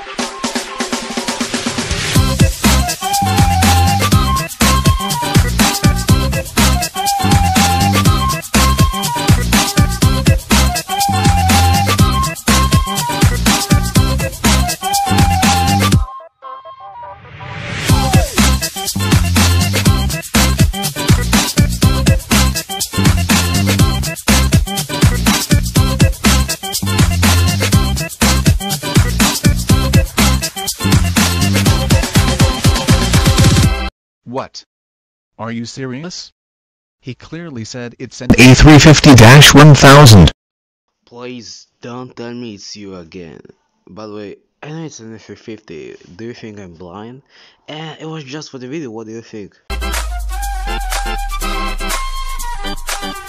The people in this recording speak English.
What? Are you serious? He clearly said it's an A350-1000. Please don't tell me it's you again. By the way, I know it's an A350. Do you think I'm blind? It was just for the video, what do you think?